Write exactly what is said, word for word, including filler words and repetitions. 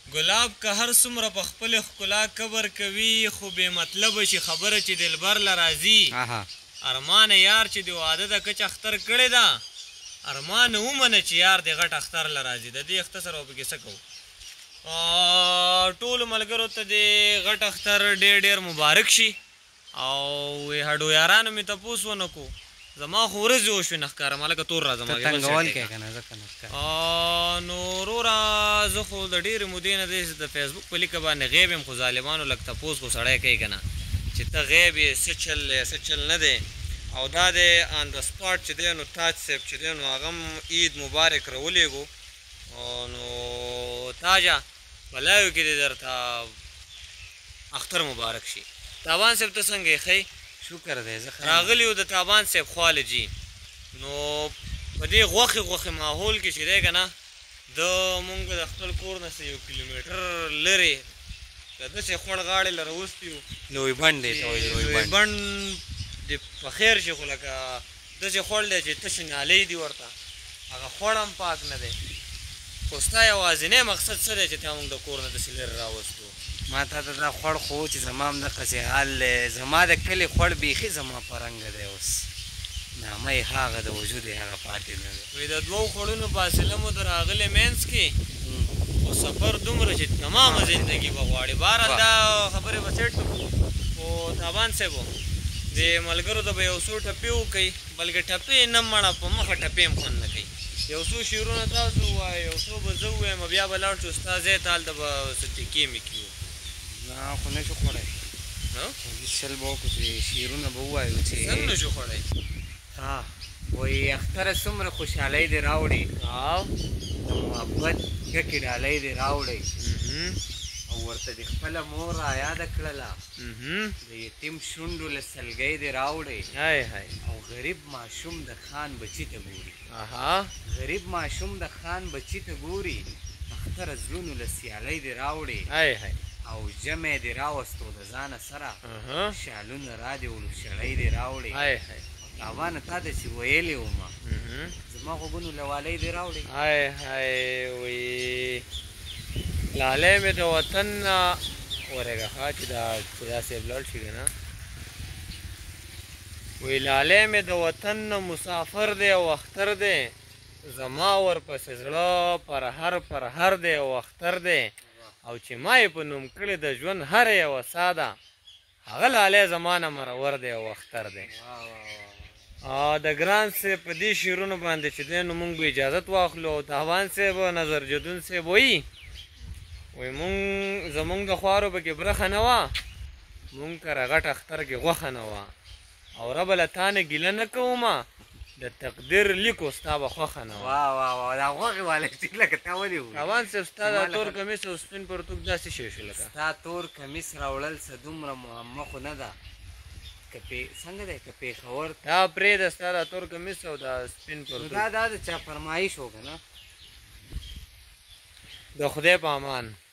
ګلاب که هر څومره په خپل ښکلا کبر کوي خو بې مطلبه شي خبره چې دلبر له راځي ارمان یار چې د واده د کچ اختر کړې ده ارمان ومنه چې یار د غټ اختر له راځي د دې اختصار او پکې څه کوو ټولو ملګرو ته د غټ اختر ډېر ډېر مبارک شي او هډو یارانو مې تپوس ونه کو زما خو ورځې وشوې نه ښکاره ما لکه تور را زما نو وروره زه خو د ډېرې مودې نه دی د فیسبوک په لیکه باندې غیب یم خو ظالمانو لږ تپوس خو سړی کوي که نه چې ته غیب یې څه چل دی څه چل نه دی او دا دی آن د سپاټ چې دی نو تاج صاحب چې دی نو هغه هم عید مبارک راولېږو نو تاجه بلایو کې دې درته اختر مبارک شي تابان صاحب ته څنګه یې ښی شکر دی زه راغلی و د تابان صاحب خواله جي نو په دې غوښې غوښې ماحول کې چې دی که نه د مونږ د خپل کور نه څه یو کیلومیټر لرې که داسې خوړ غاړې له راوستي وو لوی بڼ دی لوی بڼ د په خیر شي خو لکه داسې خوړ دی چې تشې نالۍ دي ورته هغه خوړ هم پاک نه دی خو ستا یوازینی مقصد څه دی چې تا مونږ د کور نه داسې لرې راوستو ما ته ته دا خوړ خو چې زما هم دقسې حال دی زما د کلي خوړ بیخي زما په رنګه دی اوس نامه یې هغه د وجود یې هغه پاتې نه دی وایي د دوو خوړونو فاصله مو د راغلې منځ کې خو سفر دومره چې تمامه زندګي به غواړي بهرحال دا خبرې به سیټ کړو خو تابان صاحب د ملګرو ته به یو څو ټپې وکوئ بلکې ټپې نه مړه په مخه ټپې هم خوند نه کوي یو څو شعرونه تاسو ووایئ یو څو به زه ووایم بیا به لاړ شو ستا ځای ته هلته به څه ټکې مې کړي نه خو نه شو خوړی شل به وکړو چې شعرونه به ووایو چې څنګه نه شو خوړی ها وایي اختره څومره خوشحالۍ دې راوړې او د محبت ډکې ډالۍ دې راوړې او ورته دې خپله مور رایاده کړله د یتیم شونډو له سلګۍ دې راوړې او غریب ماشوم د خان بچي ته ګوري غریب ماشوم د خان بچي ته ګوري اختره زړونو له سیالۍ دې راوړې او جمع دې راوستو د ځانه سره شالونه را دې ولوشړۍ دې راوړې تاوانه تا ته چې ویلې ومه زما غوږونو له والۍ دې راوړې های های وی لالی مې د وطن نه ورېږه ښه چې دا چې دا صاحب لاړ شي که نه وی لالی مې د وطن نه مسافر دی او اختر دی زما ورپسې زړه پرهر پرهر دی او اختر دی او چې ما یې په نوم کړې د ژوند هره یوه ساده هغه لالی زما نه مرور دی او اختر دی د ګران صاحب په دې شعرونو باندې چې دی نو مونږ به اجازت واخلو او تهوان صاحب نظر جدون صاحب وایي وایي مونږ زمونږ د خوارو پکې برخه نه وه مونږ کره غټ اختر کې غوښه نه وه او ربه له تا نه ګیله نه کومه د تقدیر لیکو ستا به خوښه نه وه واه واه واه دا غوښې والې لکه تا ولې وو تهوان صاحب ستا دا تور کمیس او سپین پرتوګ داسې شی شو لکه ستا تور کمیس راوړل څه دومره معما خو نه ده څنګه دی که پېښور دا پرېږده ستا دا تور کمیس او دا سپین پرتوګ دا دا د چا فرمایش و که نه د خدای په امان